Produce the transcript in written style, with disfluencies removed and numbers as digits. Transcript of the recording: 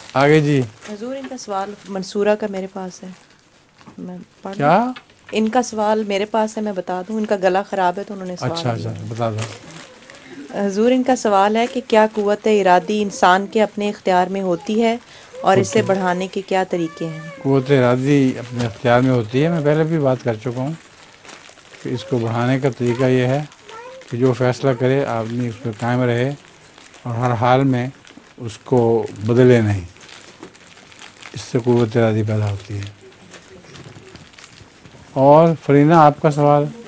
आगे जी। हुजूर इनका सवाल मंसूरा का मेरे पास है, मैं पढ़ लूं? क्या? इनका सवाल मेरे पास है, मैं बता दूं। इनका गला ख़राब है तो उन्होंने सवाल अच्छा किया अच्छा, है। बता दो। हुजूर इनका सवाल है कि क्या क़ुव्वत इरादी इंसान के अपने इख्तियार में होती है और इसे होती है। बढ़ाने के क्या तरीके हैं? क़ुव्वत इरादी अपने अख्तियार में होती है, मैं पहले भी बात कर चुका हूँ कि इसको बढ़ाने का तरीका ये है कि जो फ़ैसला करे आदमी उस पर कायम रहे और हर हाल में उसको बदले नहीं। इससे क़ुव्वत इरादी पैदा होती है। और फरीना, आपका सवाल?